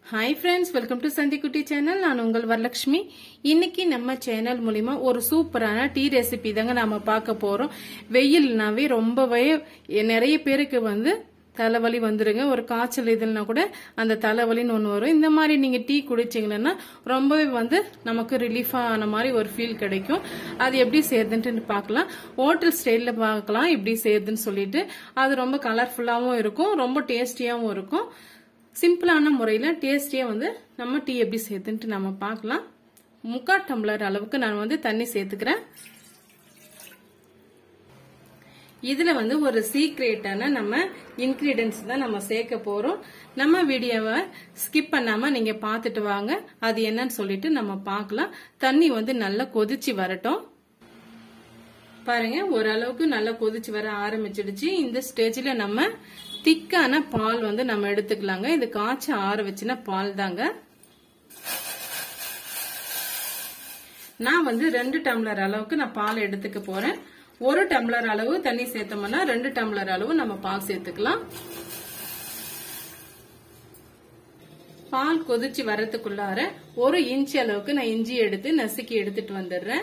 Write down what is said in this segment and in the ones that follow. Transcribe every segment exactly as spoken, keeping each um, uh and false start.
Hi friends, welcome to Sandikutti channel. நான் உங்கள் வரலட்சுமி. இன்னைக்கு நம்ம சேனல் மூலமா ஒரு சூப்பரான டீ ரெசிபி தாங்க நாம பார்க்க போறோம். வெயில்னாவே ரொம்பவே நிறைய பேருக்கு வந்து தலைவலி வந்துருங்க. ஒரு காய்ச்சல் இதெல்லாம் கூட அந்த தலைவலின்னு ஒன்று வரும். இந்த மாதிரி நீங்க டீ குடிச்சீங்கன்னா ரொம்பவே வந்து நமக்கு ரிலீஃப் ஆன மாதிரி ஒரு ஃபீல் கிடைக்கும். அது எப்படி செய்யறதுன்னு பார்க்கலாம். ஹோட்டல் ஸ்டைல்ல பார்க்கலாம் எப்படி செய்யறதுன்னு சொல்லிட்டு. அது ரொம்ப கலர்ஃபுல்லாவும் இருக்கும், ரொம்ப டேஸ்டியாவும் இருக்கும். சிம்பிளான முறையில டேஸ்டியா வந்து நம்ம டீ எப்படி செய்யறதுன்னு நம்ம பார்க்கலாம். முக்கால் டம்ளர் அளவுக்கு நான் வந்து தண்ணி சேர்த்துக்கிறேன். இதுல வந்து ஒரு சீக்ரெட்டான நம்ம இன்கிரீடியன்ஸ் தான் நம்ம சேர்க்க போறோம். நம்ம வீடியோவை ஸ்கிப் பண்ணாம நீங்க பாத்துட்டு வாங்க. அது என்னன்னு சொல்லிட்டு நம்ம பார்க்கலாம். தண்ணி வந்து நல்லா கொதிச்சு வரட்டும். பாருங்க, ஓரளவுக்கு நல்லா கொதிச்சு வர ஆரம்பிச்சிடுச்சு. இந்த ஸ்டேஜ்ல நம்ம திக்கான பால் வந்து நம்ம எடுத்துக்கலாங்க. இது காய்ச்ச ஆற வச்சுன பால் தாங்க. நான் வந்து ரெண்டு டம்ளர் அளவுக்கு நான் பால் எடுத்துக்க போறேன். ஒரு டம்ளர் அளவு தண்ணி சேர்த்தோம்னா ரெண்டு டம்ளர் அளவு நம்ம பால் சேர்த்துக்கலாம். பால் கொதிச்சு வரதுக்குள்ளார ஒரு இன்ச் அளவுக்கு நான் இஞ்சி எடுத்து நசுக்கி எடுத்துட்டு வந்துடுறேன்.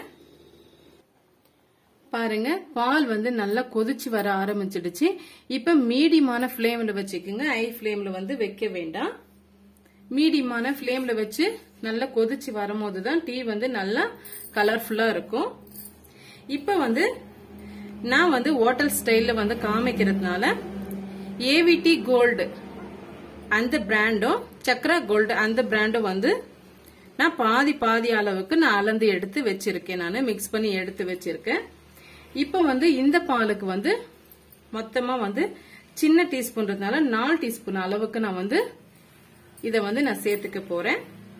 பாருங்க, பால் வந்து நல்லா கொதிச்சு வர ஆரம்பிச்சிடுச்சு. இப்ப மீடியமான பிளேம்ல வச்சுக்கோங்க. ஹை பிளேம்ல வந்து வைக்க வேண்டாம். மீடியமான பிளேம்ல வச்சு நல்லா கொதிச்சு வரும்போதுதான் டீ வந்து நல்லா கலர்ஃபுல்லா இருக்கும். இப்ப வந்து நான் வந்து ஹோட்டல் ஸ்டைல்ல வந்து காமிக்கிறதுனால ஏவிடி கோல்டு அந்த பிராண்டும் சக்ரா கோல்டு அந்த பிராண்டும் வந்து நான் பாதி பாதி அளவுக்கு நான் அளந்து எடுத்து வச்சிருக்கேன். நான் மிக்ஸ் பண்ணி எடுத்து வச்சிருக்கேன். இப்ப வந்து இந்த பாலுக்கு வந்து மொத்தமா வந்து சின்ன டீஸ்பூன்றதுனால நாலு டீஸ்பூன் அளவுக்கு நான் வந்து இத வந்து நான் சேர்த்துக்க போறேன்.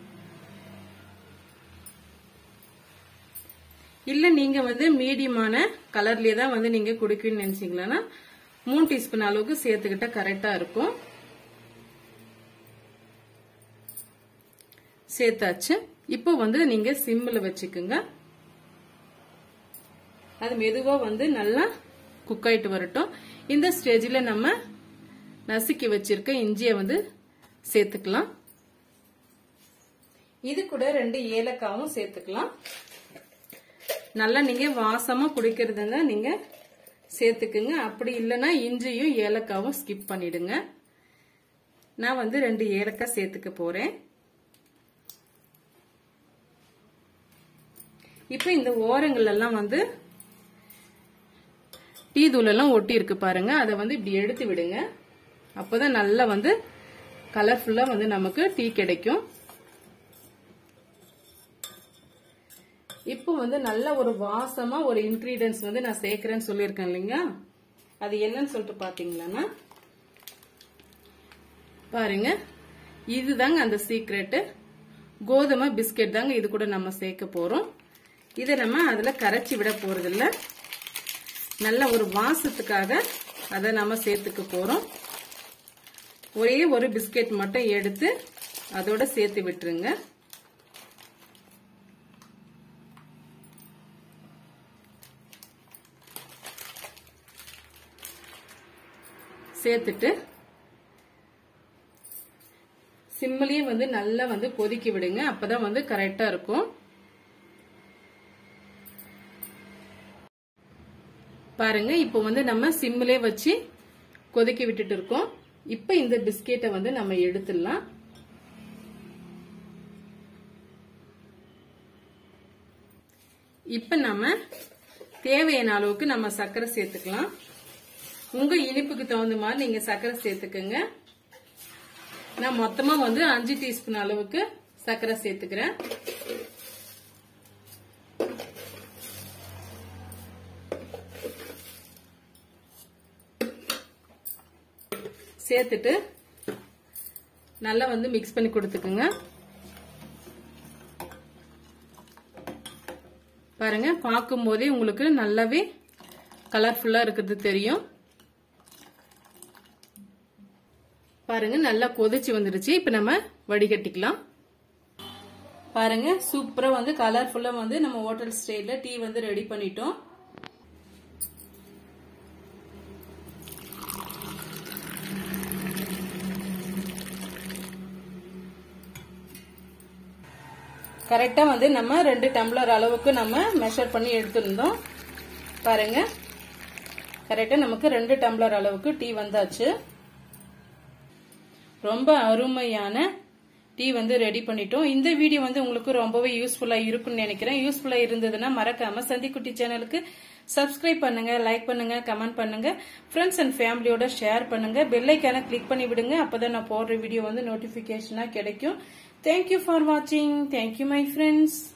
இல்ல நீங்க வந்து மீடியமான கலர்லயே தான் வந்து நீங்க குடிக்கணும்னு நினைச்சீங்களா மூணு டீஸ்பூன் அளவுக்கு சேர்த்துக்கிட்டா கரெக்டா இருக்கும். சேர்த்தாச்சு. இப்போ வந்து நீங்க சிம்ல வச்சுக்குங்க. அது மெதுவா வந்து நல்லா குக் ஆயிட்டு வரட்டும். இந்த ஸ்டேஜ்ல நம்ம நசுக்கி வச்சிருக்க இஞ்சிய வந்து சேர்த்துக்கலாம். இது கூட ரெண்டு ஏலக்காவும் சேர்த்துக்கலாம். நல்லா நீங்க வாசமா குடிக்கிறதுங்க நீங்க சேர்த்துக்குங்க. அப்படி இல்லைன்னா இஞ்சியும் ஏலக்காவும் ஸ்கிப் பண்ணிடுங்க. நான் வந்து ரெண்டு ஏலக்காய் சேர்த்துக்க போறேன். இப்ப இந்த ஓரங்கள் எல்லாம் வந்து டீ தூள் எல்லாம் ஒட்டி இருக்கு பாருங்க. அதை வந்து இப்படி எடுத்து விடுங்க. அப்பதான் நல்லா வந்து கலர்ஃபுல்லா வந்து நமக்கு டீ கிடைக்கும். இப்போ வந்து நல்ல ஒரு வாசமா ஒரு இன்கிரீடியன்ஸ் வந்து நான் சேர்க்கிறேன்னு சொல்லியிருக்கேன் இல்லைங்க. அது என்னன்னு சொல்லிட்டு பாத்தீங்களா பாருங்க, இதுதாங்க அந்த சீக்ரெட். கோதுமை பிஸ்கெட் தாங்க இது கூட நம்ம சேர்க்க போறோம். இதை நம்ம அதுல கரைச்சி விட போறது இல்ல. நல்ல ஒரு வாசத்துக்காக அதை நம்ம சேர்த்துக்க போறோம். ஒரே ஒரு பிஸ்கெட் மட்டும் எடுத்து அதோட சேர்த்து விட்டுருங்க. சேர்த்துட்டு சிம்லயே வந்து நல்லா வந்து கொதிக்க விடுங்க. அப்பதான் வந்து கரெக்டா இருக்கும். பாருங்க, இப்போ வந்து நம்ம சிம்லே வச்சு கொதிக்க விட்டுட்டு இருக்கோம். இப்ப இந்த பிஸ்கெட்டை வந்து நம்ம எடுத்துடலாம். இப்ப நம்ம தேவையான அளவுக்கு நம்ம சர்க்கரை சேர்த்துக்கலாம். உங்க இனிப்புக்கு தகுந்த மாதிரி நீங்க சர்க்கரை சேர்த்துக்கங்க. நான் மொத்தமா வந்து அஞ்சு டீஸ்பூன் அளவுக்கு சர்க்கரை சேர்த்துக்கிறேன். சேர்த்துட்டு நல்லா வந்து மிக்ஸ் பண்ணி கொடுத்துக்குங்க. பாருங்க, பார்க்கும் போதே உங்களுக்கு நல்லாவே கலர்ஃபுல்லா இருக்கிறது தெரியும். பாருங்க, நல்லா கொதிச்சு வந்துருச்சு. இப்ப நம்ம வடிகட்டிக்கலாம். பாருங்க, சூப்பரா வந்து கலர்ஃபுல்லா வந்து நம்ம ஹோட்டல் ஸ்டைல்ல டீ வந்து ரெடி பண்ணிட்டோம். கரெக்டா வந்து நம்ம ரெண்டு டம்ளர் அளவுக்கு நம்ம மெஷர் பண்ணி எடுத்திருந்தோம். பாருங்க, கரெக்டா நமக்கு ரெண்டு டம்ளர் அளவுக்கு டீ வந்தாச்சு. ரொம்ப அருமையான டீ வந்து ரெடி பண்ணிட்டோம். இந்த வீடியோ வந்து உங்களுக்கு ரொம்பவே யூஸ்ஃபுல்லா இருக்கும்னு நினைக்கிறேன். யூஸ்ஃபுல்லா இருந்ததுன்னா மறக்காம சந்திக்குட்டி சேனலுக்கு சப்ஸ்கிரைப் பண்ணுங்க, லைக் பண்ணுங்க, கமெண்ட் பண்ணுங்க, ஃப்ரெண்ட்ஸ் அண்ட் ஃபேமிலியோட ஷேர் பண்ணுங்க, பெல் ஐக்கான கிளிக் பண்ணி விடுங்க. அப்பதான் நான் போடுற வீடியோ வந்து நோட்டிபிகேஷனா கிடைக்கும். தேங்க்யூ ஃபார் வாட்சிங். Thank you my friends.